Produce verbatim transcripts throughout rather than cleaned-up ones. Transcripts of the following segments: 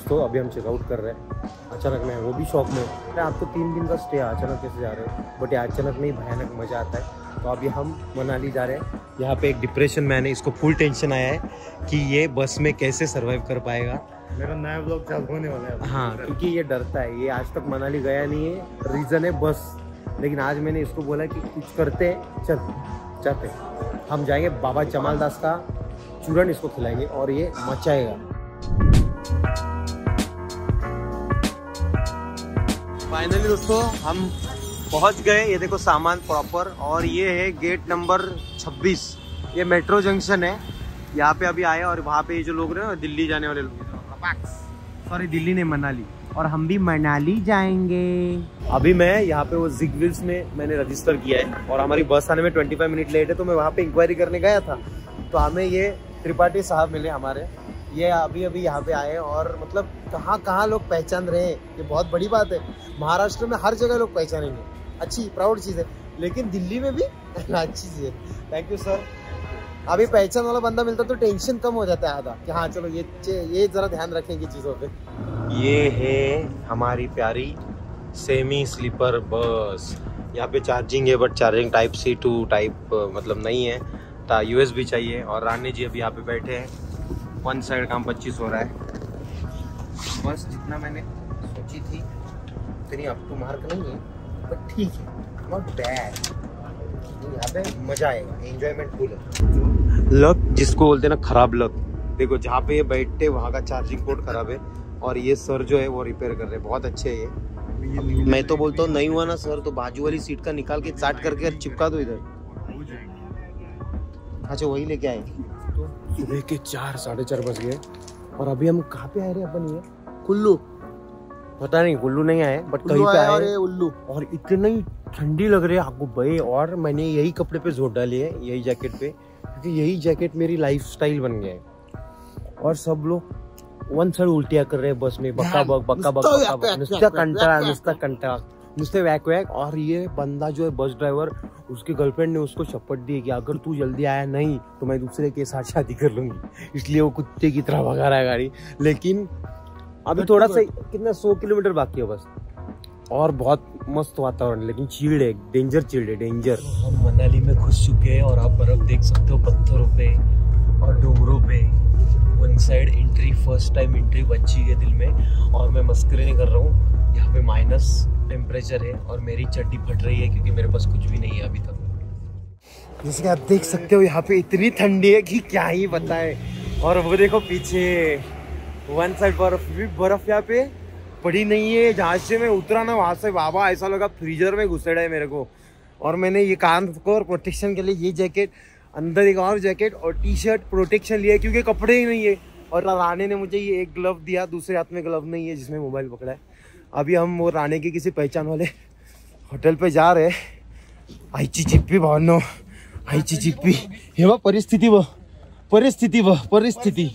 दोस्तों अभी हम चेकआउट कर रहे हैं, अचानक में वो भी शॉप में। अरे आप तो तीन दिन का स्टे है, अचानक कैसे जा रहे हो? बट ये अचानक में ही भयानक मज़ा आता है। तो अभी हम मनाली जा रहे हैं। यहाँ पे एक डिप्रेशन मैन है, इसको फुल टेंशन आया है कि ये बस में कैसे सर्वाइव कर पाएगा। मेरा नया ब्लॉग चालू होने वाला है। हाँ, क्योंकि ये डरता है, ये आज तक मनाली गया नहीं है, रीज़न है बस। लेकिन आज मैंने इसको बोला कि कुछ करते हैं, चल जाते हैं। हम जाएंगे बाबा जमाल दास का चूरन इसको खिलाएंगे और ये मचाएगा। फाइनली दोस्तों हम पहुंच गए। ये देखो सामान प्रॉपर, और ये है गेट नंबर छब्बीस। ये मेट्रो जंक्शन है, यहाँ पे अभी आए। और वहाँ पे ये जो लोग रहे हैं दिल्ली जाने वाले लोग, सॉरी दिल्ली नहीं मनाली, और हम भी मनाली जाएंगे। अभी मैं यहाँ पे वो जिगविल्स में मैंने रजिस्टर किया है, और हमारी बस आने में पच्चीस मिनट लेट है। तो मैं वहाँ पे इंक्वायरी करने गया था, तो हमें ये त्रिपाठी साहब मिले हमारे। ये अभी अभी यहाँ पे आए, और मतलब कहाँ कहाँ लोग पहचान रहे हैं, ये बहुत बड़ी बात है। महाराष्ट्र में हर जगह लोग पहचानेंगे, अच्छी प्राउड चीज़ है। लेकिन दिल्ली में भी अच्छी चीज़ है। Thank you sir. अभी पहचान वाला बंदा मिलता तो टेंशन कम हो जाता है आधा, कि हाँ चलो ये ये जरा ध्यान रखेंगे चीज़ों पे। ये है हमारी प्यारी सेमी स्लीपर बस। यहाँ पे चार्जिंग है, but charging type C to type मतलब नहीं है, तो यूएसबी चाहिए। और रानी जी अभी यहाँ पे बैठे हैं। वन साइड काम पच्चीस हो रहा है। बस जितना मैंने सोची थी उतनी अप टू मार्क नहीं है, बट ठीक है, नॉट बैड। यहाँ पे मजा आएगा, एंजॉयमेंट फुल है। लक जिसको बोलते हैं ना, खराब लक। देखो जहाँ पे ये बैठते वहाँ का चार्जिंग पोर्ट खराब है, और ये सर जो है वो रिपेयर कर रहे हैं। बहुत अच्छे है ये। मैं तो बोलता हूँ नहीं हुआ ना सर, तो बाजू वाली सीट का निकाल के चाट करके चिपका दो इधर। अच्छा वही लेके आए। तो सुबह के चार साढ़े चार बज गए, और अभी हम कहाँ पे आए रहे अपन? ये कुल्लू, पता नहीं कुल्लू नहीं आए, बट कहीं पे आए। और उल्लू, और इतनी ठंडी लग रही है आपको भाई। और मैंने यही कपड़े पे जोर डाली है, यही जैकेट पे, क्योंकि यही जैकेट मेरी लाइफ स्टाइल बन गया है। और सब लोग वन साइड उल्टियाँ कर रहे हैं बस में, बक्का बक बक्का बक नुस्ता कंटाळा नुस्ता कंटाळा नुस्ते वैक वैक। और ये बंदा जो है बस ड्राइवर, उसके गर्लफ्रेंड ने उसको शपथ दी कि अगर तू जल्दी आया नहीं तो मैं दूसरे के साथ शादी कर लूंगी। इसलिए वो कुत्ते की तरह भगा रहा है गाड़ी। लेकिन अभी थोड़ा सा कितना सौ किलोमीटर बाकी है बस, और बहुत मस्त वातावरण। लेकिन चिल्ड है, डेंजर चिल्ड है, डेंजर। हम मनाली में घुस चुके हैं, और आप बर्फ देख सकते हो पत्थरों पे और डोंगरों पे। One side entry, first time entry बच्ची है दिल में। और मैं मस्करी नहीं कर रहा हूँ, यहाँ पे माइनस टेम्परेचर है, और मेरी चड्डी फट रही है क्योंकि मेरे पास कुछ भी नहीं है अभी तक। जैसे कि आप देख सकते हो यहाँ पे इतनी ठंडी है कि क्या ही बताए। और वो देखो पीछे वन साइड बर्फ, भी बर्फ यहाँ पे पड़ी नहीं है। जहाँ से मैं उतरा ना वहाँ से बाबा ऐसा लगा फ्रीजर में घुसेड़ा है मेरे को। और मैंने ये कान को और प्रोटेक्शन के लिए ये जैकेट, अंदर एक और जैकेट और टी शर्ट प्रोटेक्शन लिया, क्योंकि कपड़े ही नहीं है। और राणे ने मुझे ये एक ग्लव दिया, दूसरे हाथ में ग्लव नहीं है जिसमें मोबाइल पकड़ा है। अभी हम वो राणे के किसी पहचान वाले होटल पे जा रहे हैं। आईची चिप्पी भावनो, आईची चिप्पी, हे वो परिस्थिति वो परिस्थिति वो परिस्थिति।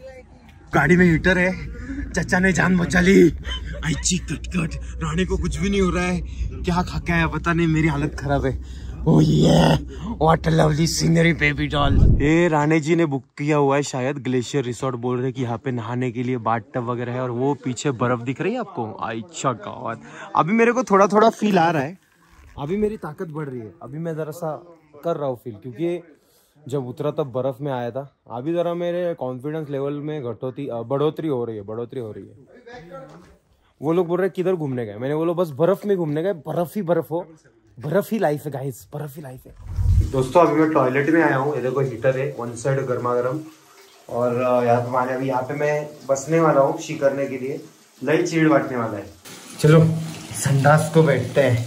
गाड़ी में हीटर है, चाचा ने जान बचा ली। आईची कटकट, राणे को कुछ भी नहीं हो रहा है। क्या खा के आया पता नहीं, मेरी हालत खराब है। ओह ये what a lovely scenery baby doll. ये राणे जी ने बुक किया हुआ है शायद, ग्लेशियर रिसोर्ट बोल रहे कि यहाँ पे नहाने के लिए बाथ टब वगैरह है। और वो पीछे बर्फ दिख रही है आपको, अच्छा गॉड। अभी मेरे को थोड़ा थोड़ा फील आ रहा है, अभी मेरी ताकत बढ़ रही है। अभी मैं जरा सा कर रहा हूँ फील, क्योंकि जब उतरा तब बर्फ में आया था। अभी जरा मेरे कॉन्फिडेंस लेवल में घटोती बढ़ोतरी हो रही है, बढ़ोतरी हो रही है। वो लोग बोल रहे किधर घूमने गए, मैंने बोलो बस बर्फ में घूमने गए। बर्फ ही बर्फ हो, बर्फ ही लाइफ है गाइस, बर्फ ही लाइफ है। दोस्तों अभी मैं टॉयलेट में आया हूँ। ये देखो हीटर है, वन साइड गर्मा गर्म। और यहाँ पे माने अभी यहाँ पे मैं बसने वाला हूँ शी करने के लिए। लई चीड़ बांटने वाला है। चलो संडास को बैठते हैं।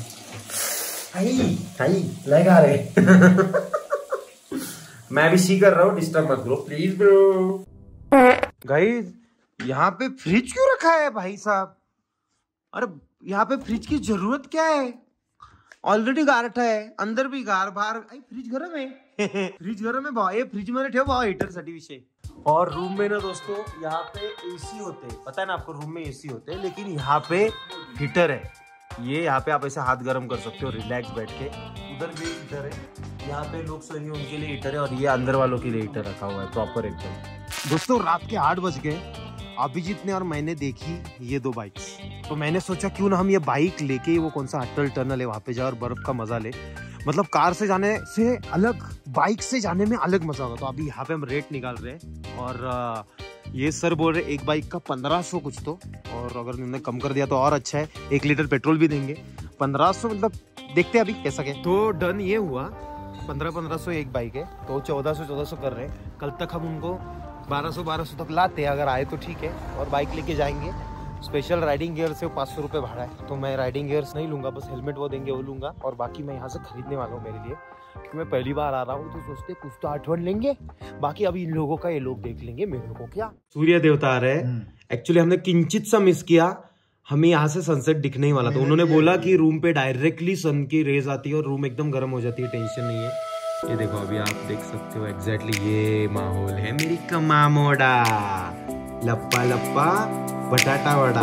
आई आई लगा रहे मैं भी शी कर रहा हूँ, डिस्टर्ब मत करो प्लीज ब्रो। गाइस यहाँ पे फ्रिज क्यों रखा है भाई साहब? अरे यहाँ पे फ्रिज की जरूरत क्या है? ऑलरेडी गारठा है, अंदर भी गार, बाहर फ्रिज गरम है फ्रिज गरम है भाई, फ्रिज में ठेव भाव हीटर साठी विषय। और रूम में ना दोस्तों यहाँ पे एसी होते हैं, पता है ना आपको, रूम में एसी होते हैं, लेकिन यहाँ पे हीटर है। ये यहाँ पे आप ऐसे हाथ गर्म कर सकते हो रिलैक्स बैठ के। उधर भी हीटर है, यहाँ पे लोग सोएंगे उनके लिए हीटर है, और ये अंदर वालों के लिए हीटर रखा हुआ है प्रॉपर एकदम। दोस्तों रात के आठ बज गए, अभिजीत ने और मैंने देखी ये दो बाइक्स, तो मैंने सोचा क्यों ना हम ये बाइक लेके वो कौन सा अटल टनल है वहाँ पे जाए और बर्फ का मजा ले। मतलब कार से जाने से अलग बाइक से जाने में अलग मजा होगा। तो अभी यहाँ पे हम रेट निकाल रहे हैं और ये सर बोल रहे एक बाइक का पंद्रह सौ कुछ तो, और अगर उन्होंने कम कर दिया तो और अच्छा है, एक लीटर पेट्रोल भी देंगे। पंद्रह सौ मतलब देखते हैं अभी कैसा क्या। तो डन ये हुआ, पंद्रह पंद्रह सौ एक बाइक है तो चौदह सौ चौदह सौ कर रहे हैं। कल तक हम उनको बारह सौ बारह सौ तक लाते हैं, अगर आए तो ठीक है, और बाइक लेके जाएंगे। स्पेशल राइडिंग गियर से पाँच सौ रुपये भाड़ा है, तो मैं राइडिंग गियर्स नहीं लूँगा, बस हेलमेट वो देंगे वो लूँगा, और बाकी मैं यहाँ से खरीदने वाला हूँ मेरे लिए, क्योंकि मैं पहली बार आ रहा हूँ तो सोचते कुछ तो आठवण लेंगे, बाकी अभी इन लोगों का ये लोग देख लेंगे, मेरे को क्या। सूर्य देवता आ रहे हैं, एक्चुअली हमने किंचित सा मिस किया, हमें यहाँ से सनसेट दिखने ही वाला था। उन्होंने बोला कि रूम पे डायरेक्टली सन की रेज आती है और रूम एकदम गर्म हो जाती है, टेंशन नहीं है। ये देखो अभी आप देख सकते हो एग्जैक्टली ये माहौल है मेरी कमा मोड़ा, लप्पा लप्पा बटाटा वड़ा।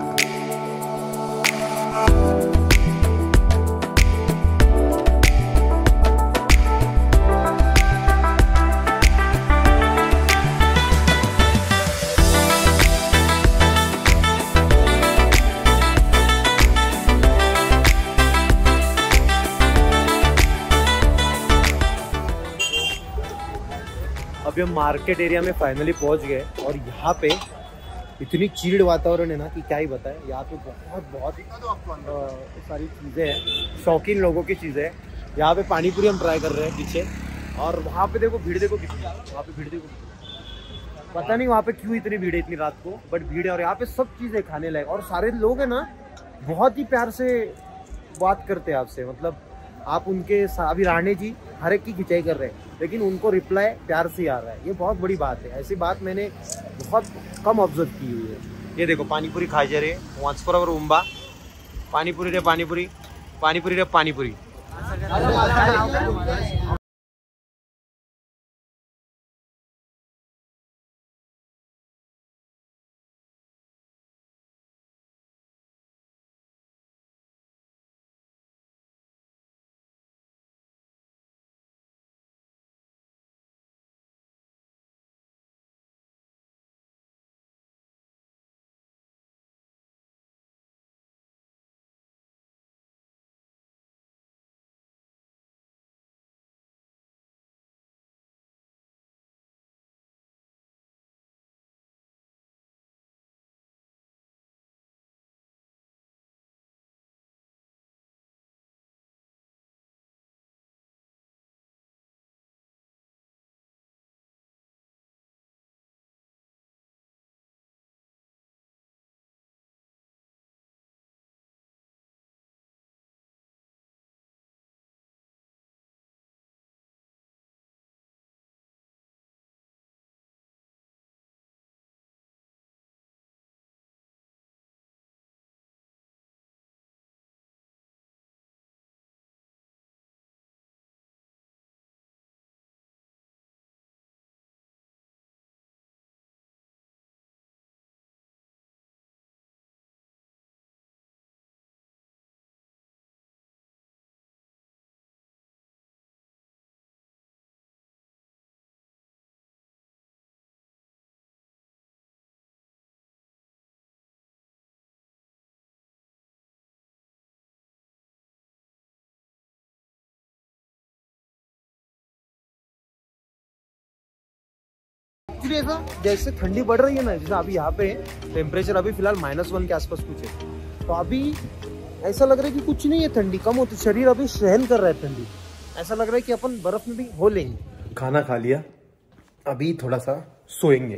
अभी हम मार्केट एरिया में फाइनली पहुंच गए और यहाँ पे इतनी चिल्ड वातावरण है ना कि क्या ही बताएं। यहाँ पे बहुत बहुत सारी चीज़ें हैं, शौकीन लोगों की चीज़ें हैं। यहाँ पे पानी पूरी हम ट्राई कर रहे हैं पीछे, और वहाँ पे देखो भीड़ देखो कितनी, वहाँ पे भीड़ देखो, पता नहीं वहाँ पे क्यों इतनी भीड़ है इतनी रात को, बट भीड़ है। और यहाँ पे सब चीज़ें खाने लायक, और सारे लोग हैं ना बहुत ही प्यार से बात करते हैं आपसे, मतलब आप उनके अभी राणे जी हर एक की खिंचाई कर रहे हैं, लेकिन उनको रिप्लाई प्यार से आ रहा है, ये बहुत बड़ी बात है। ऐसी बात मैंने बहुत कम ऑब्जर्व की हुई है। ये देखो पानीपुरी खा जा रहे वांचपुरा और उम्बा, पानीपुरी रे पानीपुरी, पानीपुरी रे पानीपुरी। एक्चुअली ऐसा जैसे ठंडी बढ़ रही है ना, जैसे अभी यहाँ पे टेम्परेचर अभी फिलहाल माइनस वन के आसपास कुछ है, तो अभी ऐसा लग रहा है कि कुछ नहीं है, ठंडी कम होती, शरीर अभी सहन कर रहा है ठंडी, ऐसा लग रहा है कि अपन बर्फ में भी हो लेंगे। खाना खा लिया, अभी थोड़ा सा सोएंगे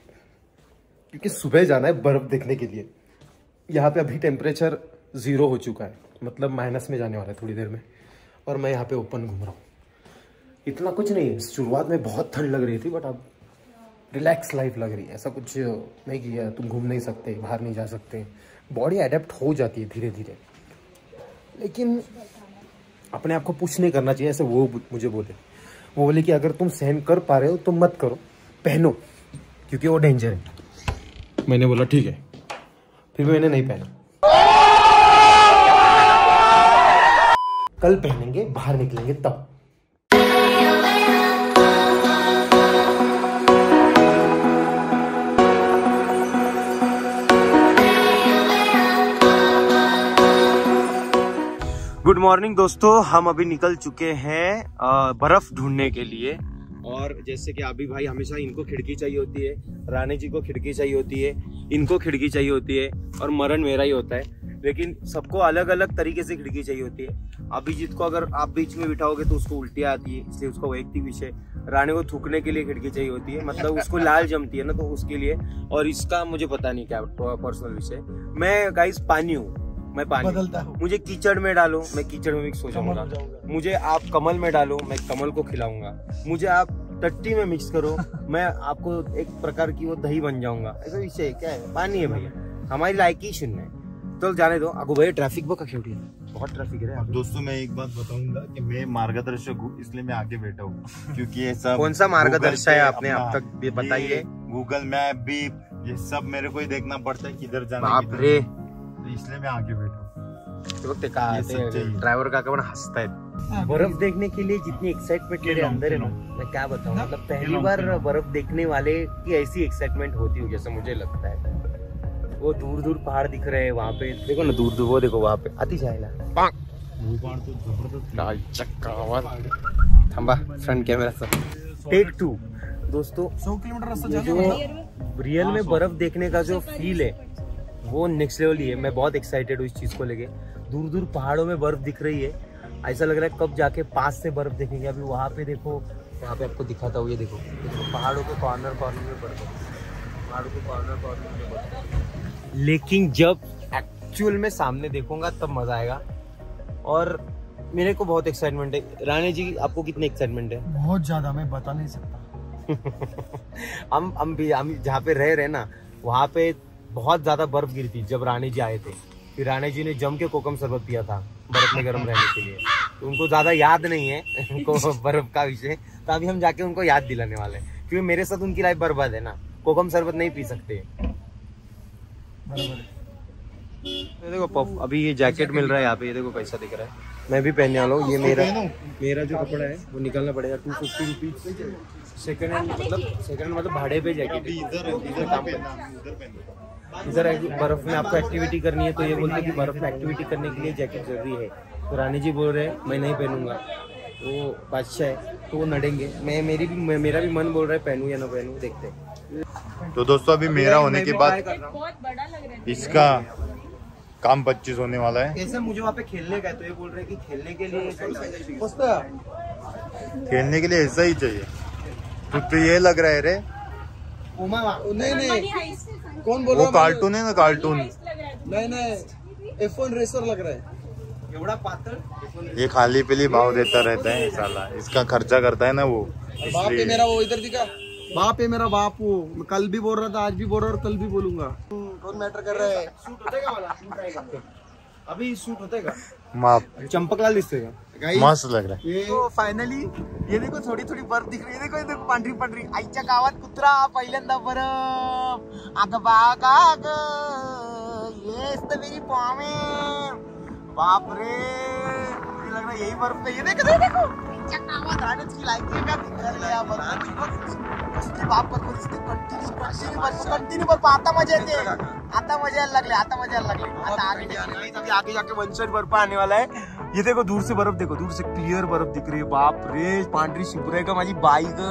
क्योंकि सुबह जाना है बर्फ देखने के लिए। यहाँ पे अभी टेम्परेचर जीरो हो चुका है, मतलब माइनस में जाने वाला है थोड़ी देर में, और मैं यहाँ पे ओपन घूम रहा हूँ। इतना कुछ नहीं है, शुरुआत में बहुत ठंड लग रही थी, बट अब रिलैक्स लाइफ लग रही है। ऐसा कुछ नहीं किया तुम घूम नहीं सकते, बाहर नहीं जा सकते, बॉडी अडेप्ट हो जाती है धीरे धीरे, लेकिन अपने आप को पुश नहीं करना चाहिए। ऐसे वो मुझे बोले, वो बोले कि अगर तुम सहन कर पा रहे हो तो मत करो, पहनो, क्योंकि वो डेंजर है। मैंने बोला ठीक है, फिर मैंने नहीं पहना। कल पहनेंगे, बाहर निकलेंगे तब। मॉर्निंग दोस्तों, हम अभी निकल चुके हैं बर्फ ढूंढने के लिए। और जैसे कि अभी भाई हमेशा इनको खिड़की चाहिए होती है, रानी जी को खिड़की चाहिए होती है, इनको खिड़की चाहिए होती है और मरण मेरा ही होता है। लेकिन सबको अलग अलग तरीके से खिड़की चाहिए होती है। अभिजीत को अगर आप बीच में बिठाओगे तो उसको उल्टियाँ आती है, इसलिए उसको वैयक्तिक विषय। रानी को थूकने के लिए खिड़की चाहिए होती है, मतलब उसको लाल जमती है ना, तो उसके लिए। और इसका मुझे पता नहीं क्या पर्सनल विषय। मैं गाइस पानी हूँ, मैं पानी बदलता हूँ। मुझे कीचड़ में डालो, मैं कीचड़ में मिक्स हो जाऊंगा। मुझे आप कमल में डालो, मैं कमल को खिलाऊंगा। मुझे आप टट्टी में मिक्स करो, मैं आपको एक प्रकार की वो दही बन जाऊंगा। ऐसा विषय क्या है, पानी है भैया, हमारी लायकी शून्य है। तो जाने दो आगो भैया, ट्रैफिक बका खेल रही है, बहुत ट्रैफिक है। दोस्तों मैं एक बात बताऊंगा कि मैं मार्गदर्शक हूँ, इसलिए मैं आगे बैठा हूँ, क्योंकि ये सब कौन सा मार्गदर्शक है आपने अब तक बताइए। गूगल मैप भी ये सब मेरे को ही देखना पड़ता है किधर जाना है, तो इसलिए मैं आगे बैठा हूँ। ड्राइवर का कौन हंसता है। बर्फ देखने के लिए जितनी एक्साइटमेंट मेरे अंदर है ना, मैं क्या बताऊं। मतलब पहली बार बर्फ देखने वाले की ऐसी एक्साइटमेंट होती है जैसे मुझे लगता है। वो दूर दूर पहाड़ दिख रहे हैं, वहाँ पे देखो ना, दूर दूर वो देखो, वहाँ पे आती जाएगा थंबा फ्रंट कैमरा सब। टेक टू दोस्तों, सौ किलोमीटर रास्ता जो रियल में बर्फ देखने का जो फील है वो नेक्स्ट लेवल ही है। मैं बहुत एक्साइटेड हूँ इस चीज को लेके। दूर दूर पहाड़ों में बर्फ दिख रही है, ऐसा लग रहा है कब जाके पास से बर्फ देखेंगे। अभी वहाँ पे देखो, वहाँ पे आपको दिखाता हूँ, ये देखो, देखो पहाड़ों के कॉर्नर कॉर्नर में बर्फ है, पहाड़ों के कॉर्नर कॉर्नर में बर्फ है। लेकिन जब एक्चुअल में सामने देखूंगा तब मजा आएगा। और मेरे को बहुत एक्साइटमेंट है। रानी जी आपको कितनी एक्साइटमेंट है? बहुत ज्यादा, मैं बता नहीं सकता। हम हम भी हम जहाँ पे रह रहे ना, वहाँ पे बहुत ज्यादा बर्फ गिरी थी जब रानी जी आए थे। फिर रानी जी ने जम के कोकम शरबत पिया था बर्फ में गर्म रहने के लिए, तो उनको ज्यादा याद नहीं है को बर्फ का विषय। तो अभी हम जाके उनको याद दिलाने वाले हैं, क्योंकि मेरे साथ उनकी लाइफ बर्बाद है ना। कोकम शरबत नहीं पी सकते। ये देखो पफ, अभी ये जैकेट मिल रहा है यहाँ पे, ये देखो कैसा दिख रहा है। मैं भी पहनने वाला हूँ। ये मेरा मेरा जो कपड़ा है वो निकालना पड़ेगा। Two fifty rupees second hand, मतलब सेकंड हैंड मतलब भाड़े पे जैकेट। इधर बर्फ में आपको एक्टिविटी करनी है, तो ये बोलते हैं कि बर्फ में एक्टिविटी करने के लिए जैकेट जरूरी है। तो रानी जी बोल रहे हैं मैं नहीं पहनूंगा, वो बादशाह है तो वो नड़ेंगे। मैं मेरी भी मेरा भी मन बोल रहा है पहनूं या ना पहनूं, देखते हैं। तो दोस्तों अभी मेरा होने के बाद इसका काम पच्चीस होने वाला है। कैसे मुझे वहाँ पे खेलने का है, तो ये बोल रहे हैं कि खेलने के लिए खेलने के लिए ऐसा ही चाहिए। तो, तो ये लग रहा है रे, नहीं नहीं, कौन बोल रहा है? वो कार्टून है ना, कार्टून। नहीं नहीं, एफ वन रेसर लग रहा है। एवढा पातळ, ये खाली पीली भाव देता रहता है साला, इसका खर्चा करता है ना वो। बाप है मेरा, वो इधर दिखा, बाप है मेरा बाप। वो मैं कल भी बोल रहा था, आज भी बोल रहा और कल भी बोलूंगा। कौन मैटर कर रहा है? सूट होतेगा मला? अभी सूट होतेगा? माप चंपकलाल दिसतोय का? मस्त लग रहा है। ये तो फायनली ये देखो, थोडी थोडी बर्फ दिख रही है। देखो देखो, पांढरी पांढरी। आईच्या गावात कुत्रा पहिल्यांदा बर्फ। अग बागा ग, येस तर मेरी पामे। बाप रे, मुझे लग रहा है यही बर्फ है। ये देखो देखो, आईच्या गावात राहण्याची की लायकी आहे का? दिखायला या बर्फ कसली बाप पर दिसते। कंटिन्यू बर्फ, कंटिन्यू बर्फ। आता मजा येते, आता मजा यायला लागले, आता मजा यायला लागले। आता आगे आगे जाके वन साइड बर्फ आने वाला है। ये देखो दूर से बर्फ, देखो दूर से क्लियर बर्फ दिख रही है। बाप रे, पांढरी शिबरे का माझी बाई ग।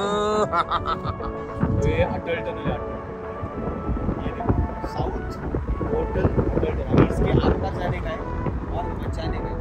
ये अटल टनल है, ये देखो साउथ होटल अटल टनल। इसके आर पार जाने का है और बचाने का है।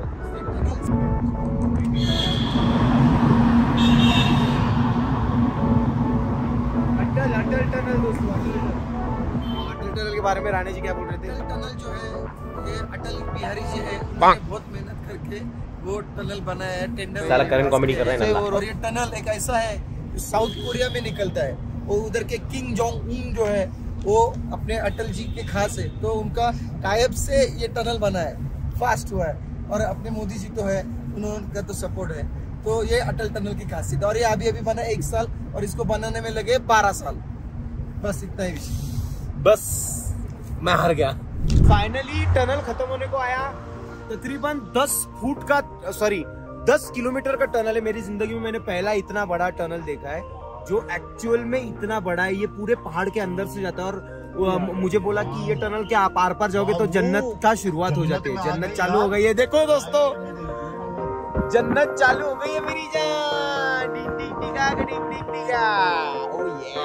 अटल अटल टनल दोस्तों, अटल टनल के बारे में रानी जी क्या बोल रहे थे? टनल जो है ये अटल बिहारी जी है, उन्होंने बहुत मेहनत करके वो टनल बनाया है। टेंडर साला करंट कॉमेडी कर रहे हैं ना। और ये टनल एक ऐसा है जो साउथ कोरिया में निकलता है। वो उधर के किंग जोंग उन जो है वो अपने अटल जी के खास है, तो उनका टाइप से ये टनल बना है, फास्ट हुआ है। और अपने मोदी जी तो है, उन्होंने तो सपोर्ट है। तो ये अटल टनल की खासियत है। और ये अभी अभी बना एक साल और इसको बनाने में लगे बारह साल। बस इतना ही। बस मैं हार गया। फाइनली टनल खत्म होने को आया। तकरीबन दस फुट का, सॉरी दस किलोमीटर का टनल है। मेरी जिंदगी में मैंने पहला इतना बड़ा टनल देखा है जो एक्चुअल में इतना बड़ा है। ये पूरे पहाड़ के अंदर से जाता है। और मुझे बोला कि ये टनल के आप आर पार जाओगे तो जन्नत का शुरुआत हो जाती है, जन्नत चालू हो गई है। देखो दोस्तों, जन्नत चालू हो गई है मेरी जान। डिंग डिंग डिंगा डिंग डिंग डिंगा। ओह ये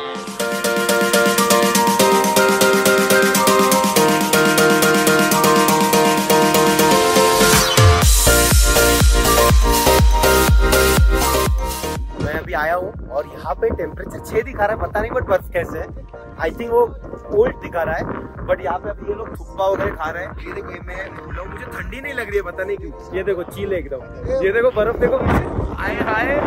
आया हूँ और यहाँ पे टेम्परेचर छह दिखा रहा है, पता नहीं बट बर्फ कैसे है। आई थिंक वो कोल्ड दिखा रहा है, बट यहाँ पे अभी ये लोग थुप्पा वगैरह खा रहे हैं। ये देखो ये मैं बोला मुझे ठंडी नहीं लग रही है, पता नहीं क्यों। ये देखो चील एकदम, ये देखो बर्फ देखो आए हाय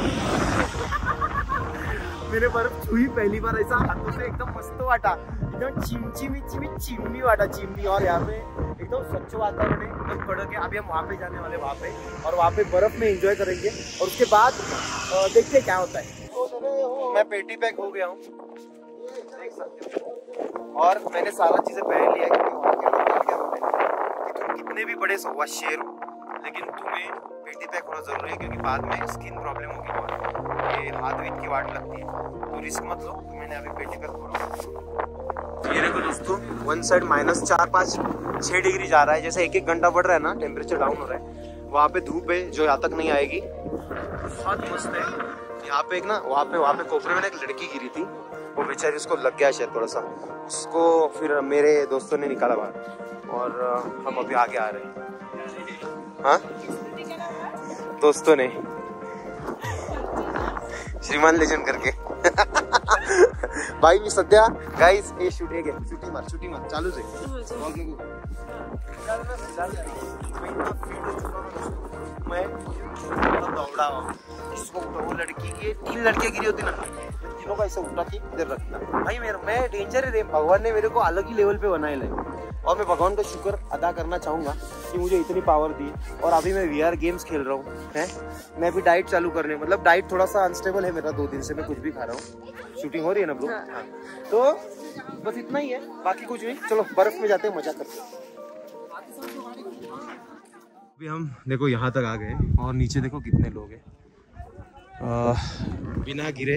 मैंने बर्फ छुई पहली बार ऐसा हाथों से, एकदम मस्त वाटा, एकदम चिमचिमी चिमी चिमनी वाटा चिमनी। और यहाँ पे एकदम स्वच्छ वातावरण है, एकदम कड़क है। अभी हम वहाँ पे जाने वाले वहाँ पे, और वहाँ पे बर्फ में एंजॉय करेंगे और उसके बाद देखते क्या होता है। मैं पेटी पैक हो गया हूँ देख सकते हो, और मैंने सारा चीजें पहन लिया क्योंकि वहाँ के लोग क्या होते हैं कि तुम कितने भी बड़े सवा शेर हो, लेकिन तुम्हें पेटी पैक होना जरूरी है क्योंकि बाद में स्किन प्रॉब्लम होगी बहुत, ये हाथ वीत की वाट लगती है, तो रिस्क मत लो। तो मैंने अभी पेटी पैक हो। ये देखो दोस्तों, वन साइड माइनस चार पाँच छः डिग्री जा रहा है, जैसे एक एक घंटा बढ़ रहा है ना टेम्परेचर डाउन हो रहा है। वहाँ पे धूप है जो यहाँ तक नहीं आएगी, बहुत मस्त है। यहाँ पे एक ना वहाँ पे वहाँ पे कोपरे में एक लड़की गिरी थी, वो बेचारी उसको लग गया शायद थोड़ा सा, उसको फिर मेरे दोस्तों ने निकाला बाहर, और हम अभी आगे आ रहे हैं। हाँ दोस्तों ने श्रीमान लेजन करके भाई मी सध्या गाइस हे शूट हे घे शूटिंग मार शूटिंग मार चालू से मैं दौड़ा इसको वो लड़की ये तीन लड़कियां गिरी होती ना, तीनों का ऐसे उठा के इधर रखना। भाई मेरा मैं डेंजर है, भगवान ने मेरे को अलग ही लेवल पे बनाए ले, और मैं भगवान का शुक्र अदा करना चाहूंगा कि मुझे इतनी पावर दी। और अभी मैं वीआर गेम्स खेल रहा हूँ हैं, मैं अभी डाइट चालू करने, मतलब डाइट थोड़ा सा अनस्टेबल है मेरा, दो दिन से मैं कुछ भी खा रहा हूँ। शूटिंग हो रही है ना ब्रो? हाँ। तो बस इतना ही है, बाकी कुछ नहीं। चलो बर्फ में जाते हैं, मजा करते हैं। अभी हम देखो यहाँ तक आ गए और नीचे देखो कितने लोग हैं। बिना गिरे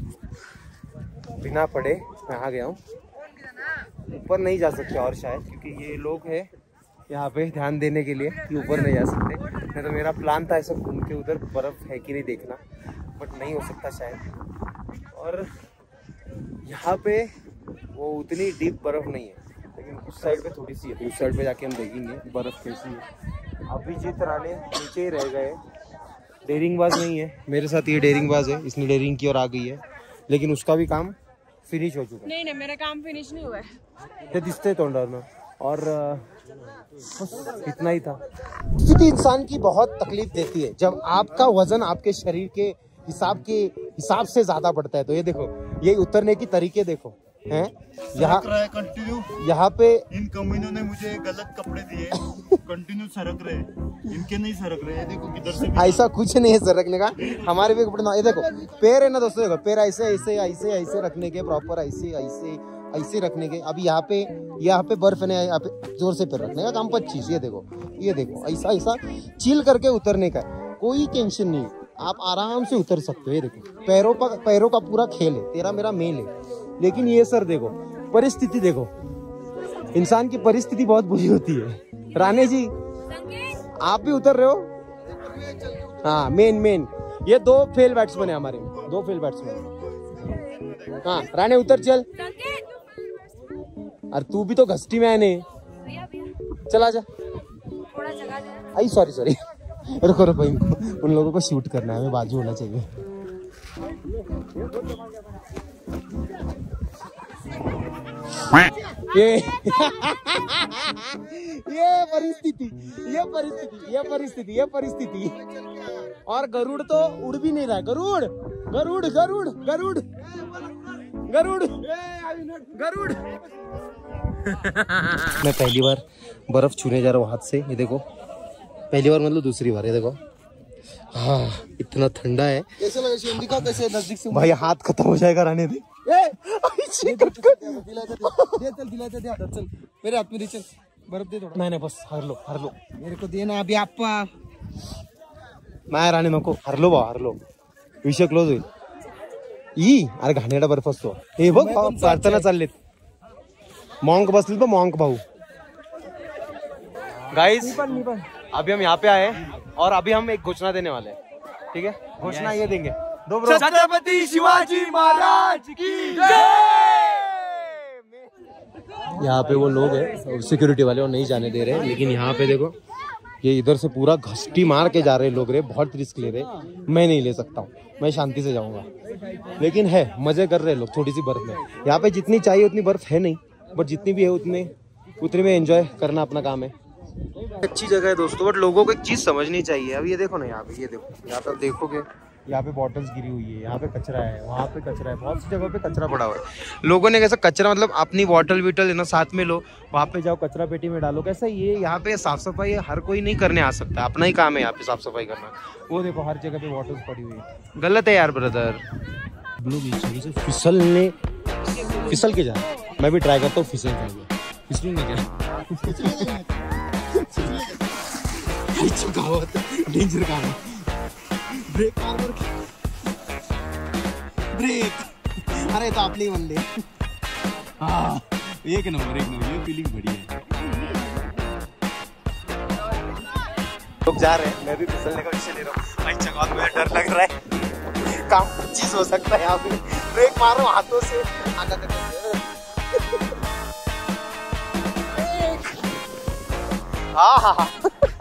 बिना पड़े मैं आ गया हूँ। ऊपर नहीं जा सकते और शायद क्योंकि ये लोग हैं यहाँ पे ध्यान देने के लिए कि ऊपर नहीं जा सकते, नहीं तो मेरा प्लान था ऐसा घूम के उधर बर्फ है कि नहीं देखना, बट नहीं हो सकता शायद। और यहाँ पे वो उतनी डीप बर्फ नहीं है, लेकिन उस साइड पे थोड़ी सी है, उस साइड पे जाके हम देखेंगे बर्फ कैसी है। अभिजीत राणे नीचे ही रह गए, डेरिंग बाज नहीं है मेरे साथ, ये डेरिंग बाज है, इसने डेरिंग की और आ गई है, लेकिन उसका भी काम फिनिश हो चुका है। नहीं नहीं मेरा काम फिनिश नहीं हुआ है, ते दिसते तोंडावर में। और बस इतना ही था। स्थिति इंसान की बहुत तकलीफ देती है जब आपका वजन आपके शरीर के हिसाब के हिसाब से ज्यादा बढ़ता है। तो ये देखो, ये उतरने की तरीके देखो हैं यहाँ कंटिन्यू। यहाँ पे इन कमीनों ने मुझे गलत कपड़े दिए, कंटिन्यू सरक रहे, इनके नहीं सरक रहे। देखो किधर से ऐसा कुछ नहीं है सरकने का, हमारे भी कपड़े ना। ये देखो पैर है ना दोस्तों, देखो पैर ऐसे ऐसे ऐसे ऐसे रखने के, प्रॉपर ऐसे ऐसे ऐसे रखने के। अभी यहाँ पे यहाँ पे बर्फ है, यहाँ पे जोर से पैर रखने का काम पच्चीस। ये देखो ये देखो ऐसा ऐसा चिल करके उतरने का, कोई टेंशन नहीं, आप आराम से उतर सकते हो। ये देखो पैरों का पैरों का पूरा खेल है, तेरा मेरा मेल है। लेकिन ये सर देखो परिस्थिति देखो, इंसान की परिस्थिति बहुत बुरी होती है। राणे जी आप भी उतर रहे हो? हाँ मेन मेन ये दो फेल बैट्समैन है हमारे, दो फेल बैट्समैन। हाँ राणे उतर चल, अरे तू भी तो घस्टी में है ने, चला जा। आई सॉरी सॉरी रुको रुको, इनको उन लोगों को शूट करना है, हमें बाजू होना चाहिए। ये ये परिस्थिति ये परिस्थिति ये परिस्थिति ये परिस्थिति और गरुड़ तो उड़ भी नहीं रहा। गरुड़ गरुड़ गरुड़ गरुड़ गरुड़ गरुड़ मैं पहली बार बर्फ छूने जा रहा हूँ हाथ से। ये देखो पहली बार मतलब दूसरी बार। ये देखो हाँ इतना ठंडा है, कैसे लगा दिखा कैसे नजदीक से भाई, हाथ खत्म हो जाएगा राणे दे। चल मेरे हाथ में चल, बर्फ दे थोड़ा। नहीं नहीं बस हर लो हर लो, मेरे को देना अभी आप। नाही राणे नको, हरलो बा हरलो, विषय क्लोज होईल। ई अरे घाणेरडा बर्फ असतो हे बघ, प्रार्थना चाललेत, मॉन्क बसले बघ मॉन्क भाऊ। गाईज अभी हम यहाँ पे आए और अभी हम एक घोषणा देने वाले हैं, ठीक है? घोषणा ये देंगे, दो ब्रो। छत्रपति शिवाजी महाराज की जय। यहाँ पे वो लोग हैं सिक्योरिटी वाले और नहीं जाने दे रहे, लेकिन यहाँ पे देखो ये इधर से पूरा घसटी मार के जा रहे लोग रहे, बहुत रिस्क ले रहे। मैं नहीं ले सकता हूँ, मैं शांति से जाऊंगा, लेकिन है मजे कर रहे लोग थोड़ी सी बर्फ में। यहाँ पे जितनी चाहिए उतनी बर्फ है नहीं, बट जितनी भी है उतने उतने में एंजॉय करना अपना काम है। अच्छी जगह है दोस्तों, बट लोगों को एक चीज समझनी चाहिए। अब ये देखो ना, यहाँ पे ये देखो, यहाँ पे देखोगे यहाँ पे बॉटल्स गिरी हुई है, यहाँ पे कचरा है, वहाँ पे कचरा है, बहुत सी जगह पे कचरा पड़ा हुआ है। लोगों ने कैसा कचरा मतलब अपनी बॉटल विटल है ना साथ में लो, वहाँ पे जाओ कचरा पेटी में डालो। कैसा ये यहाँ पे साफ सफाई हर कोई नहीं करने आ सकता, अपना ही काम है यहाँ पे साफ सफाई करना। वो देखो हर जगह पे बॉटल्स पड़ी हुई है, गलत है यार ब्रदर। फिसलने फिसल के जा, मैं भी ट्राई करता हूँ फिसल के, फिसलूंगा क्या? डेंजर काम है। ब्रेक मार ब्रेक, अरे तो आपने ही बंदे। हाँ एक नंबर एक नंबर, ये फीलिंग बढ़िया है। लोग जा रहे हैं, मैं भी फिसलने का विषय ले रहा हूँ भाई। चकवात मुझे डर लग रहा है, काम चीज हो सकता है यहाँ पे। ब्रेक मारो हाथों से, आगा कर हाँ हाँ हाँ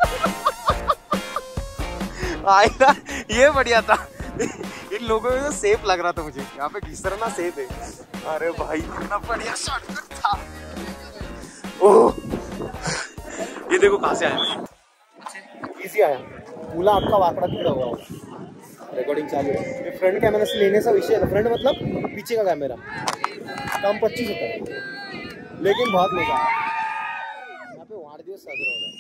आएगा, ये बढ़िया था। इन लोगों में तो सेफ लग रहा था मुझे, यहाँ पे घिसरना सेफ है। अरे भाई कितना बढ़िया शॉर्टकट था। ओह ये देखो कहाँ से आया, इजी आया, पूरा आपका वाकड़ा टूटा हुआ। रिकॉर्डिंग चालू है। ये फ्रंट कैमरा से लेने से विषय है, फ्रंट मतलब पीछे का कैमरा, कम पच्चीस होता है, लेकिन बहुत मजा आया। यहाँ पे वाड़ दिवस साजरा हो रहा है।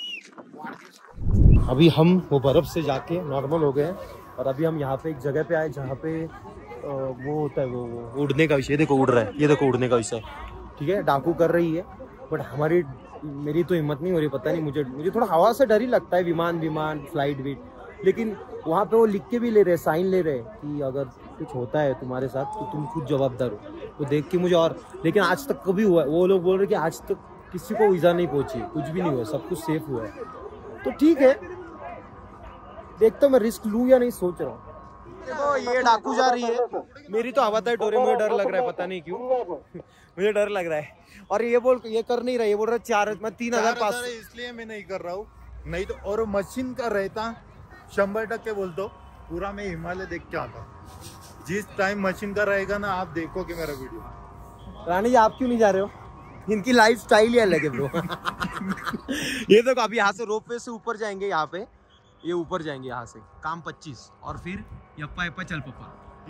अभी हम वो बर्फ से जाके नॉर्मल हो गए हैं और अभी हम यहाँ पे एक जगह पे आए जहाँ पे वो होता है, वो, वो उड़ने का विषय। देखो उड़ रहा है, ये देखो उड़ने का विषय, ठीक है? डाकू कर रही है, बट हमारी मेरी तो हिम्मत नहीं हो रही। पता नहीं, मुझे मुझे थोड़ा हवा से डर ही लगता है, विमान विमान फ्लाइट भी। लेकिन वहाँ पे वो लिख के भी ले रहे, साइन ले रहे कि अगर कुछ होता है तुम्हारे साथ तो तुम खुद जवाबदार हो। तो देख के मुझे और, लेकिन आज तक कभी हुआ, वो लोग बोल रहे कि आज तक किसी को ईजा नहीं पहुंची, कुछ भी नहीं हुआ, सब कुछ सेफ हुआ है। तो ठीक है, देखता हूँ मैं रिस्क लूँ या नहीं, सोच रहा हूँ। तो ये डाकू जा रही है, मेरी तो हवा था डोरे, मुझे डर लग रहा है, पता नहीं क्यों मुझे डर लग रहा है। और ये बोल ये कर नहीं रहा, ये बोल रहा है चार मैं तीन हजार पास, इसलिए मैं नहीं कर रहा हूँ, नहीं तो और मशीन का रहता शंबर टक्के बोलता हूँ, पूरा मैं हिमालय देख के आता। जिस टाइम मशीन का रहेगा ना, आप देखोगे मेरा वीडियो। रानी जी आप क्यों नहीं जा रहे हो? इनकी लाइफ स्टाइल ही अलग है ब्रो। ये देखो अभी यहाँ से रोपवे से ऊपर जाएंगे, यहाँ पे ये ऊपर जाएंगे यहाँ से, काम पच्चीस, और फिर यप्पा यप्पा चल पप्पा।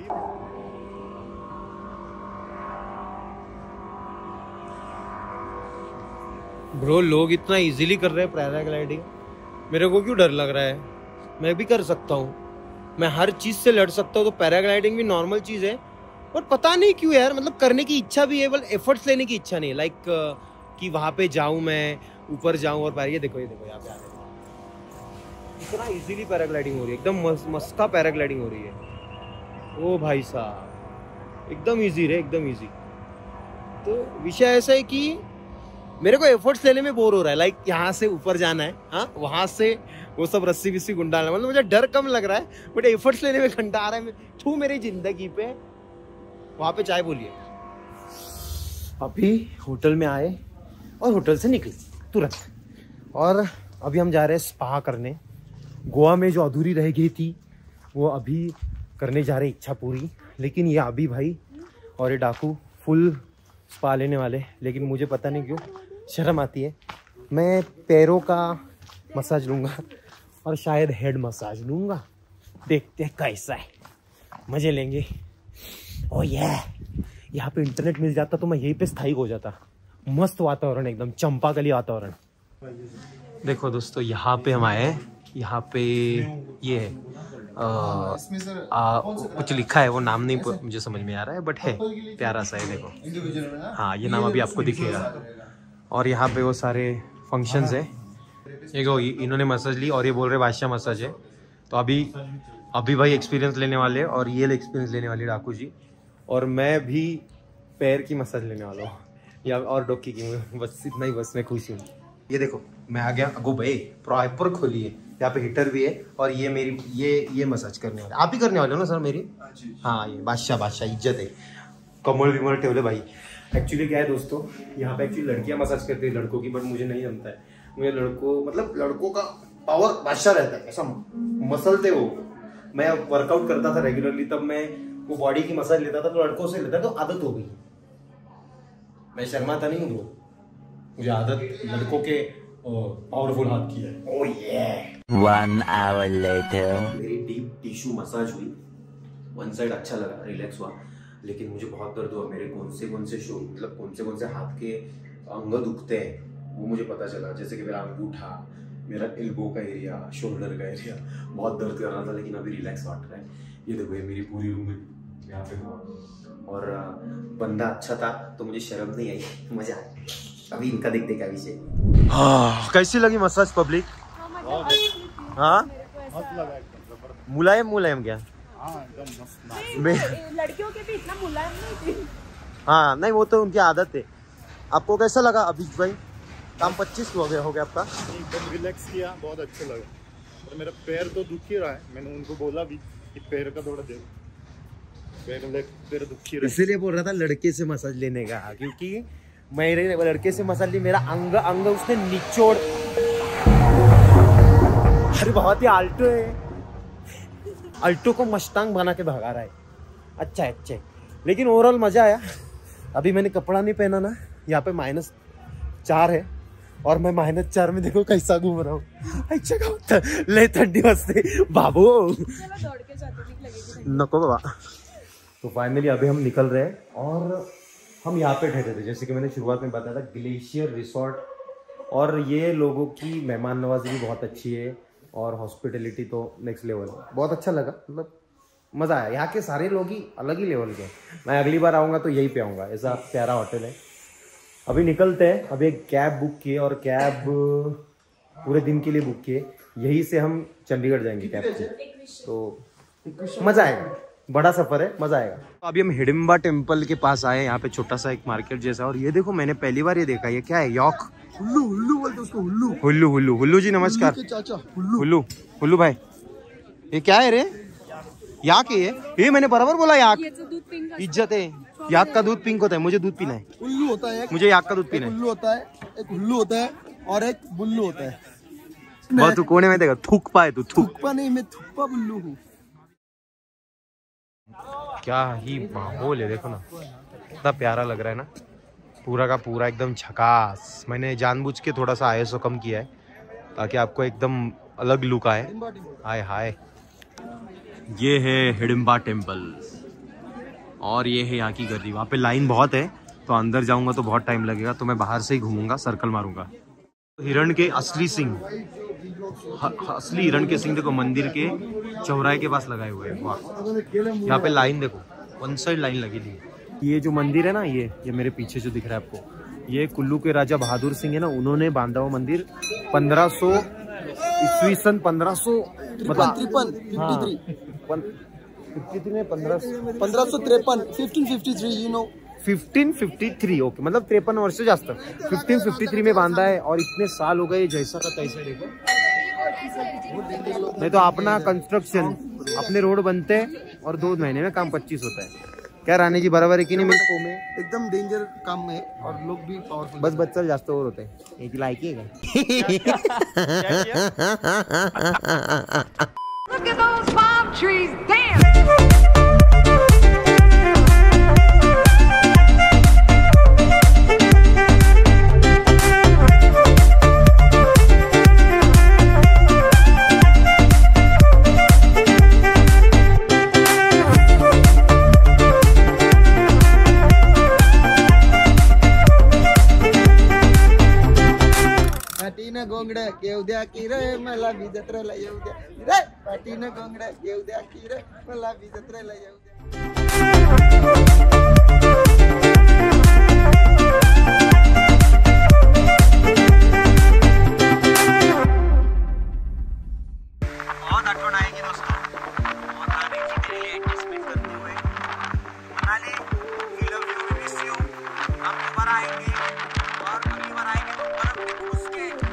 ब्रो लोग इतना इजीली कर रहे हैं पैराग्लाइडिंग, मेरे को क्यों डर लग रहा है? मैं भी कर सकता हूँ, मैं हर चीज से लड़ सकता हूँ, तो पैराग्लाइडिंग भी नॉर्मल चीज है। पर पता नहीं क्यों यार, मतलब करने की इच्छा भी है, बल एफर्ट्स लेने की इच्छा नहीं है। लाइक कि वहां पे जाऊं, मैं ऊपर जाऊं और ये देखो ये देखो यहाँ पे आ रहे हैं, इतना इजीली पैराग्लाइडिंग हो रही है, एकदम मस, मस्का पैराग्लाइडिंग हो रही है। ओ भाई साहब एकदम इजी रे, एकदम इजी। तो विषय ऐसा है कि मेरे को एफर्ट्स लेने में बोर हो रहा है। लाइक यहाँ से ऊपर जाना है, हाँ वहां से वो सब रस्सी विस्सी गुंडाना, मतलब मुझे डर कम लग रहा है, बट एफर्ट्स लेने में घंटा आ रहा है तू मेरी जिंदगी पे। वहां पे चाय बोलिए। अभी होटल में आए और होटल से निकले तुरंत, और अभी हम जा रहे हैं स्पा करने। गोवा में जो अधूरी रह गई थी वो अभी करने जा रहे, इच्छा पूरी। लेकिन ये अभी भाई और ये डाकू फुल स्पा लेने वाले, लेकिन मुझे पता नहीं क्यों शर्म आती है। मैं पैरों का मसाज लूँगा और शायद हेड मसाज लूँगा, देखते हैं कैसा है, मजे लेंगे। ओह ये यहाँ पे इंटरनेट मिल जाता तो मैं यहीं पे स्थायी हो जाता। मस्त वातावरण, एकदम चंपाकली वातावरण। देखो दोस्तों यहाँ पे हम आए हैं, यहाँ पे ये है आ, आ, कुछ लिखा है, वो नाम नहीं मुझे समझ में आ रहा है, बट है प्यारा सा है, देखो। हाँ ये नाम अभी आपको दिखेगा। और यहाँ पे वो सारे फंक्शंस है। देखो इन्होंने मसाज ली और ये बोल रहे बादशाह मसाज है। तो अभी अभी भाई एक्सपीरियंस लेने वाले, और ये एक्सपीरियंस लेने वाली डाकू जी, और मैं भी पैर की मसाज लेने वाला हूँ, या और डोकी की। बस इतना ही, बस मैं खुश हूँ। ये देखो मैं आ गया। अगो भाई प्रॉपर खोली है, यहाँ पे हीटर भी है और ये मेरी ये ये मसाज करने वाले आप ही करने वाले हो ना सर मेरी? हाँ ये बादशाह बादशाह इज्जत है। कमल विमल टेवले भाई। एक्चुअली क्या है दोस्तों, यहाँ पे एक्चुअली लड़कियां मसाज करती है लड़कों की, बट मुझे नहीं जमता है। मुझे लड़कों मतलब लड़कों का पावर बादशाह रहता है, ऐसा मसलते वो। मैं वर्कआउट करता था रेगुलरली, तब मैं वो बॉडी की मसाज लेता था तो लड़कों से लेता तो आदत हो गई। मैं शर्माता नहीं हूँ, मुझे आदत लड़कों के पावरफुल हाथ की है। ओह ये One hour later. मेरी डीप टिश्यू मसाज हुई, वन साइड अच्छा लगा, रिलैक्स हुआ, लेकिन मुझे बहुत दर्द हुआ। मेरे कौन से कौन से शो मतलब कौन से कौन से हाथ के अंग दुखते हैं वो मुझे पता चला। जैसे कि मेरा अंगूठा, मेरा एल्बो का एरिया, शोल्डर का एरिया बहुत दर्द कर रहा था, लेकिन अभी रिलैक्स वाट रहा है। ये देखो ये मेरी पूरी उंगली यहाँ पे हुआ और बंदा अच्छा था तो मुझे शर्म नहीं आई, मजा आया। अभी इनका देखते क्या विषय। हाँ कैसी लगी मसाज पब्लिक? हाँ मुलायम मुलायम क्या? लड़कियों के भी इतना मुलायम नहीं थी। हाँ नहीं वो तो उनकी आदत है। आपको कैसा लगा अभिष भाई? काम पच्चीस हो गया हो गया आपका? एकदम रिलैक्स किया, बहुत अच्छा लगा। और मेरा पैर तो दुख ही रहा है, मैंने उनको बोला भी कि पैर का थोड़ा दे, पैर पैर दुख ही रहा है। इसीलिए बोल रहा था लड़के से मसाज लेने का, क्योंकि मेरे लड़के से मसाज ली मेरा अंग अंग उसने निचोड़। अरे बहुत ही आल्टो है, अल्टो को मस्तांग बना के भगा रहा है। अच्छा है अच्छा है, लेकिन ओवरऑल मजा आया। अभी मैंने कपड़ा नहीं पहना ना, यहाँ पे माइनस चार है और मैं माइनस चार में देखो कैसा घूम रहा हूँ। अच्छा का ले ठंडी वास्ते बाबू नको बाबा। तो फाइनली अभी हम निकल रहे हैं और हम यहाँ पे ठहरे थे, जैसे कि मैंने शुरुआत में बताया था, ग्लेशियर रिसोर्ट। और ये लोगों की मेहमान नवाजी भी बहुत अच्छी है और हॉस्पिटलिटी तो नेक्स्ट लेवल है। बहुत अच्छा लगा, मतलब मज़ा आया। यहाँ के सारे लोग ही अलग ही लेवल के। मैं अगली बार आऊँगा तो यहीं पे आऊँगा, ऐसा प्यारा होटल है। अभी निकलते हैं, अभी एक कैब बुक किए और कैब पूरे दिन के लिए बुक किए। यहीं से हम चंडीगढ़ जाएंगे कैब से, तो मज़ा आएगा। बड़ा सफर है, मजा आएगा। अभी हम हिडिंबा टेम्पल के पास आए, यहाँ पे छोटा सा एक मार्केट जैसा। और ये देखो मैंने पहली बार ये देखा, ये क्या है? यॉक हुल्लू हुल्लू बोलते उसको, हुल्लू हुल्लू हुल्लू हुल्लू जी नमस्कार। चाचा हुल्लू हुल्लू हुल्लू भाई, ये क्या है रे? याक है ये? ये मैंने बराबर बोला याक। इज्जत है। याक का दूध पिंक होता है, मुझे दूध पीना है। उल्लू होता है, मुझे याक का दूध पीना है। उल्लू होता है, एक हुल्लू होता है और एक बुल्लू होता है। बहुत तू कोने में देखा, थूक पाए तू थूक थुक्पा नहीं, मैं थुक्पा बुल्लू हूँ। क्या ही माहौल है, देखो ना कितना प्यारा लग रहा है ना, पूरा का पूरा एकदम झकास। मैंने जानबूझ के थोड़ा सा आईएसओ कम किया है ताकि आपको एकदम अलग लुक आए। हाय हाय, ये है हिडिंबा टेम्पल और ये है यहाँ की गली। वहाँ पे लाइन बहुत है तो अंदर जाऊंगा तो बहुत टाइम लगेगा, तो मैं बाहर से ही घूमूंगा, सर्कल मारूंगा। हिरण के असली सिंह, असली हिरण के सिंह देखो मंदिर के चौराहे के पास लगाए हुए हैं। वाह, यहाँ पे लाइन देखो, वन साइड लाइन लगी थी। ये जो मंदिर है ना, ये ये मेरे पीछे जो दिख रहा है आपको, ये कुल्लू के राजा बहादुर सिंह है ना, उन्होंने बांधा हुआ मंदिर पंद्रह सौ ईस्वी सन पंद्रह सौ मतलब पंद्रह सौ तिरपन fifteen fifty three you know fifteen fifty three okay, मतलब तिरपन वर्ष से जास्त फिफ्टीन फिफ्टी थ्री में बांधा है। और इतने साल हो गए, जैसा का तैसा देखो। नहीं तो अपना कंस्ट्रक्शन, अपने रोड बनते हैं और दो महीने में काम पच्चीस होता है। क्या रानी जी बराबर है कि नहीं? मेरे को में एकदम डेंजर काम है और लोग भी पावरफुल, बस बच्चा जास्त और होते हैं। एक लाइक है Look at those palm trees, damn! पाटीनं गोंगड्या घेऊ द्या की रे, मला बी जत्रेला येऊ द्या रे. पाटीनं गोंगड्या घेऊ द्या की रे, मला बी जत्रेला येऊ द्या. बहुत आठवण आएगी दोस्तों, बहुत आने की तेरे लिए एडजस्टमेंट करते हुए Manali we love you, we miss you. हम दोबारा आएंगे और अगली बार आएंगे तो बर्फ में घुस के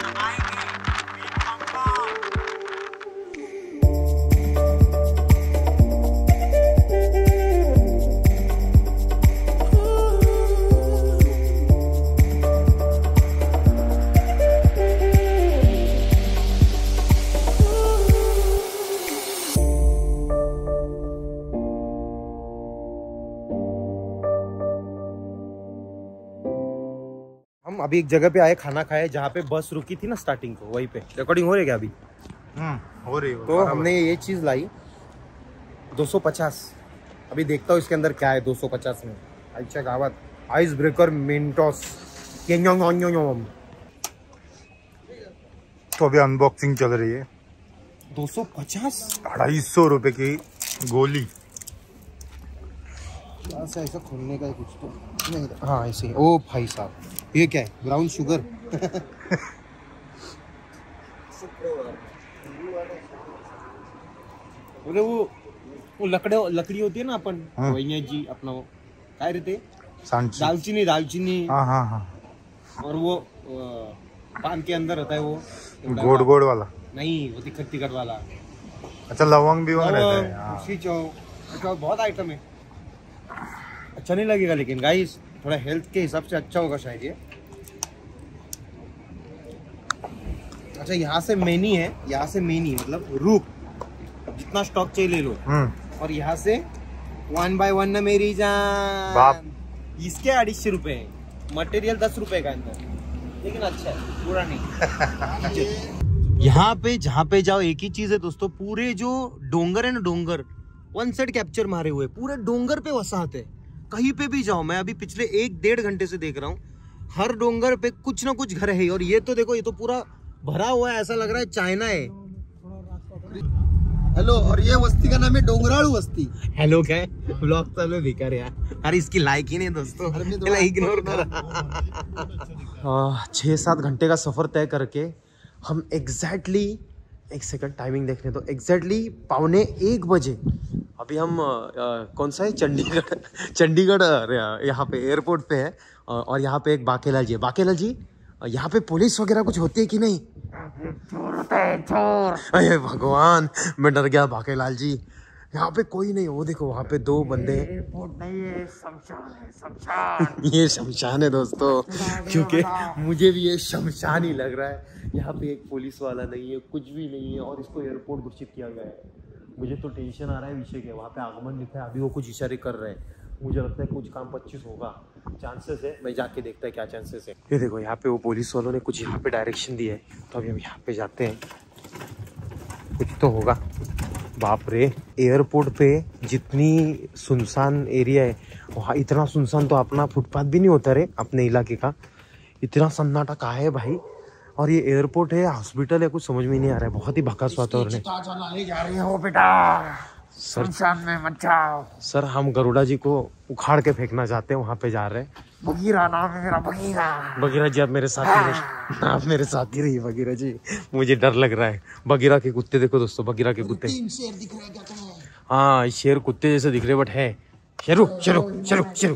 अभी एक जगह पे आए, खाना खाए जहाँ पे बस रुकी थी ना स्टार्टिंग को, वहीं पे। रिकॉर्डिंग हो रही है क्या अभी? हो रही हो। तो हमने ये चीज लाई दो सौ पचास। अभी देखता हूँ इसके अंदर क्या है दो सौ पचास में। अच्छा गावत आइस ब्रेकर मेंटोस। तो अभी अनबॉक्सिंग चल रही है। दो सौ पचास अढ़ाई सौ रुपए की गोली। ऐसा ऐसा खोलने का कुछ तो नहीं। हाँ ऐसे। ओ भाई साहब ये क्या है? Brown sugar. बोले वो वो लकड़े लकड़ी होती है ना अपन वही जी अपना वो क्या रहते दालचीनी दालचीनी। हाँ हाँ हाँ। और वो पान के अंदर होता है वो गोड गोड वाला नहीं, वो तिखट तिखट वाला। अच्छा लवंग भी वहाँ रहता है। हाँ। अच्छा बहुत आइटम है। अच्छा नहीं लगेगा लेकिन गाइस थोड़ा हेल्थ के हिसाब से अच्छा होगा शायद ये। अच्छा यहाँ से मेनी है, यहाँ से मेनी मतलब रूप जितना स्टॉक चाहिए ले लो। और यहाँ से वन बाय वन ना मेरी जान। बाप इसके अढ़ीस रुपए है, मटेरियल दस रुपए का अंदर, लेकिन अच्छा है पूरा नहीं। यहाँ पे जहाँ पे जाओ एक ही चीज है दोस्तों, पूरे जो डोंगर है ना डोंगर वन साइड कैप्चर मारे हुए, पूरे डोंगर पे वसाहत है। कहीं पे भी जाओ, मैं अभी पिछले एक डेढ़ घंटे से देख रहा हूँ, हर डोंगर पे कुछ ना कुछ घर है। और ये तो देखो ये तो पूरा भरा हुआ है, ऐसा लग रहा है चाइना है। हेलो, और ये बस्ती का नाम है डोंगराड़ू बस्ती। हेलो क्या है? ब्लॉग चालू दिखा रहे यार। अरे इसकी लाइक ही नहीं दोस्तों, इग्नोर कर। छः सात घंटे का सफर तय करके हम एग्जैक्टली एक सेकंड टाइमिंग देखने तो एग्जैक्टली पौने एक बजे अभी हम आ, कौन सा है चंडीगढ़ चंडीगढ़ यहाँ पे एयरपोर्ट पे है। और यहाँ पे एक बाकेलाल जी है। बाकेलाल जी यहाँ पे पुलिस वगैरह कुछ होती है कि नहीं? अरे भगवान मैं डर गया। बाकेलाल जी यहाँ पे कोई नहीं। वो देखो वहाँ पे दो बंदे हैं। ये शमशान ये शमशान है दोस्तों, क्योंकि मुझे भी ये शमशान ही लग रहा है। यहाँ पे एक पुलिस वाला नहीं है, कुछ भी नहीं है, और इसको एयरपोर्ट घोषित किया गया है। मुझे तो टेंशन आ रहा है विषय के। वहाँ पे आगमन लिखा है, अभी वो कुछ इशारे कर रहे हैं। मुझे लगता है कुछ काम पच्चीस होगा, चांसेस है। मैं जाके देखता है क्या चांसेस है। ये देखो यहाँ पे वो पुलिस वालों ने कुछ यहाँ पे डायरेक्शन दिया है, तो अभी हम यहाँ पे जाते हैं, कुछ तो होगा। बाप रे, एयरपोर्ट पे जितनी सुनसान एरिया है वहाँ इतना सुनसान तो अपना फुटपाथ भी नहीं होता रे अपने इलाके का। इतना सन्नाटा कहाँ है भाई? और ये एयरपोर्ट है हॉस्पिटल है, कुछ समझ में नहीं आ रहा है। बहुत ही भकास वातावरण है। सर में मत जाओ सर, हम गरुड़ा जी को उखाड़ के फेंकना चाहते हैं, वहाँ पे जा रहे हैं। बगीरा नाम है मेरा, बगीरा। बगीरा जी आप मेरे साथ ही रहिए, आप मेरे साथ ही रहिए बगीरा जी। मुझे डर लग रहा है। बगीरा के कुत्ते देखो दोस्तों, बगीरा के कुत्ते। शेर दिख रहा है क्या तुम्हें? हाँ शेर कुत्ते जैसे दिख रहे बट है शेरू शेरू शेरू शेरू।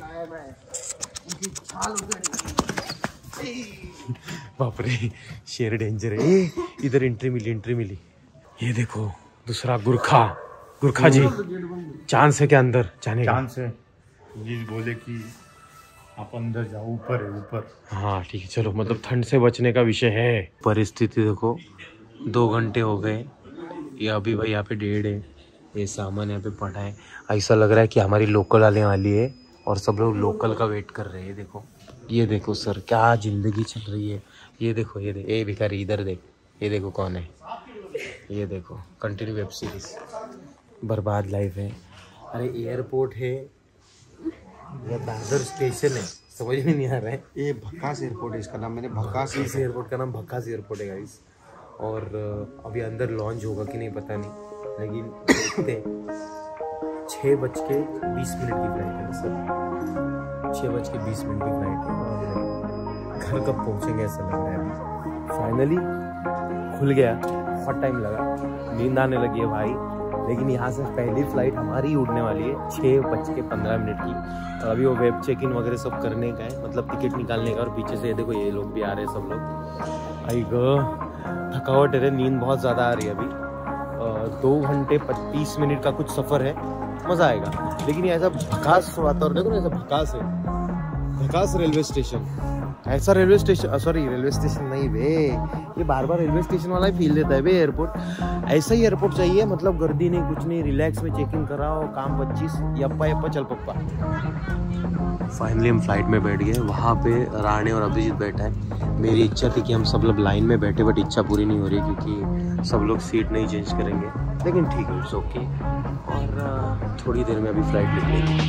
बाप रे शेर डेंजर है। इधर एंट्री मिली एंट्री मिली। ये देखो दूसरा गुरखा। गुरखा जी चांस है क्या अंदर जाने का? चांस है। ये बोले कि आप अंदर जाओ, ऊपर है ऊपर। हाँ ठीक है चलो, मतलब ठंड से बचने का विषय है। परिस्थिति देखो, दो घंटे हो गए, ये अभी भाई यहाँ पे डेढ़ है। ये सामान यहाँ पे पड़ा है, ऐसा लग रहा है कि हमारी लोकल आने वाली है और सब लोग लोकल का वेट कर रहे हैं। देखो ये देखो सर क्या जिंदगी चल रही है। ये देखो ये देख, ए भिखारी इधर देख, ये देखो कौन है। ये देखो कंटिन्यू वेब सीरीज, बर्बाद लाइफ है। अरे एयरपोर्ट है या दादर स्टेशन है, समझ में नहीं आ रहा है। ये भक्कास एयरपोर्ट है, इसका नाम मैंने भक्कास। इस एयरपोर्ट का नाम भक्कास एयरपोर्ट है गाइस। और अभी अंदर लॉन्च होगा कि नहीं पता नहीं, लेकिन देखते छः बज के बीस मिनट की फ्लाइट है सर। छः बज के बीस मिनट की फ्लाइट है और घर कब पहुँचेंगे ऐसा लग रहा है। अभी फाइनली खुल गया, बहुत टाइम लगा, नींद आने लगी है भाई। लेकिन यहाँ से पहली फ्लाइट हमारी उड़ने वाली है छः बज के पंद्रह मिनट की। और अभी वो वेब चेक इन वगैरह सब करने का है, मतलब टिकट निकालने का। और पीछे से ये देखो ये लोग भी आ रहे हैं सब लोग। आई गो थकावट है, नींद बहुत ज़्यादा आ रही है अभी। दो घंटे पच्चीस मिनट का कुछ सफ़र है, मज़ा आएगा। लेकिन ये ऐसा भकास वातावरण देखो ना, ऐसा भकास है, भकास रेलवे स्टेशन। ऐसा railway station, sorry railway station नहीं बे, ये बार बार रेलवे स्टेशन वाला ही फील देता है बे एयरपोर्ट। ऐसा ही एयरपोर्ट चाहिए, मतलब गर्दी नहीं कुछ नहीं, रिलैक्स में चेकिंग कराओ, काम पच्चीस, यप्पा यप्पा चल पप्पा। फाइनली हम फ्लाइट में बैठ गए, वहाँ पे राणे और अभिजीत बैठा है। मेरी इच्छा थी कि हम सब लोग लाइन में बैठे, बट इच्छा पूरी नहीं हो रही क्योंकि सब लोग सीट नहीं चेंज करेंगे, लेकिन ठीक है, इट्स ओके। और थोड़ी देर में अभी फ्लाइट निकलेगी।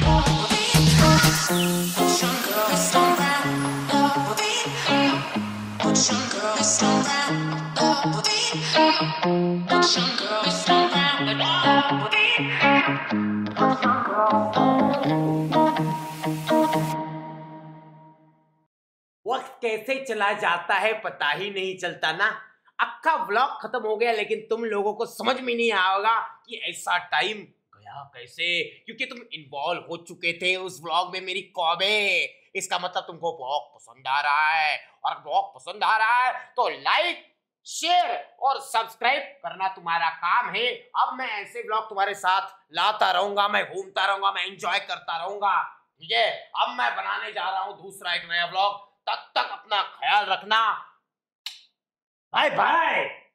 वक्त कैसे चला जाता है पता ही नहीं चलता ना। अक्का व्लॉग खत्म हो गया, लेकिन तुम लोगों को समझ में नहीं आएगा कि ऐसा टाइम गया कैसे, क्योंकि तुम इन्वॉल्व हो चुके थे उस व्लॉग में मेरी कौबे। इसका मतलब तुमको व्लॉग पसंद आ रहा है, और व्लॉग पसंद आ रहा है तो लाइक, शेयर और सब्सक्राइब करना तुम्हारा काम है। अब मैं ऐसे व्लॉग तुम्हारे साथ लाता रहूंगा, मैं घूमता रहूंगा, मैं एंजॉय करता रहूंगा, ठीक है। अब मैं बनाने जा रहा हूं दूसरा एक नया व्लॉग, तब तक अपना ख्याल रखना। Bye bye.